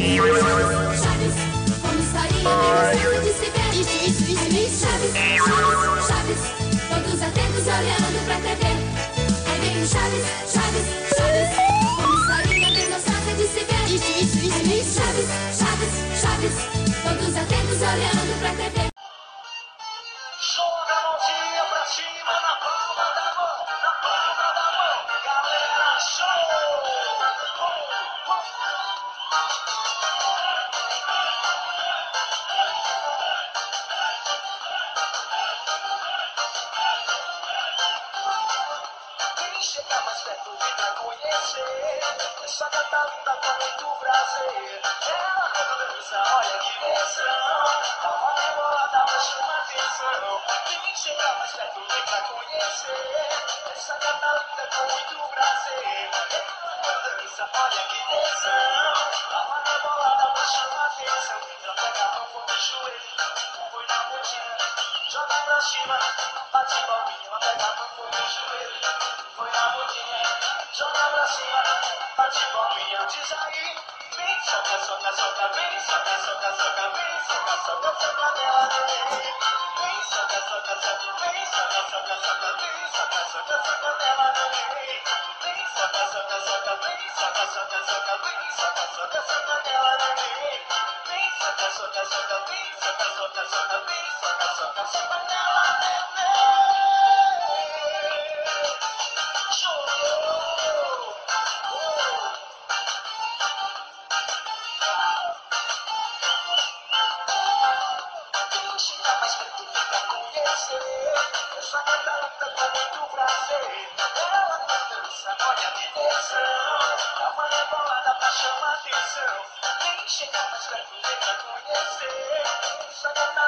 Chaves, como estaria bem gostando de se ver. Isso. Chaves, todos atentos olhando pra TV. Aí vem o Chaves, como estaria bem gostando de se ver. Isso. Chaves, todos atentos olhando pra TV. Joga a mãozinha pra cima na palma da mão, galera, show! Quem chega mais perto vem pra conhecer essa gata linda com muito prazer. Ela quando dança, olha que tensão, dá uma rebolada pra chamar atenção. Quem chega mais perto vem pra conhecer essa gata linda com muito prazer. Ela quando dança, olha que tensão, dá uma rebolada pra chamar atenção. Ela pega a mão, põe no joelho, põe na bundinha, joga pra cima, bate palminha. Ela pega a mão, põe no joelho, põe na bundinha, joga pra cima, bate palminha. Diz aí, vem, soca, vem, soca nela, neném. Vem, soca nela, neném. Vem, soca nela, neném. Vem, soca nela, neném. Chega mais perto pra conhecer essa gata linda com muito prazer. Ela dança, olha que tensão, dá uma rebolada pra chamar atenção. Vem chegar mais perto, vem pra conhecer essa gata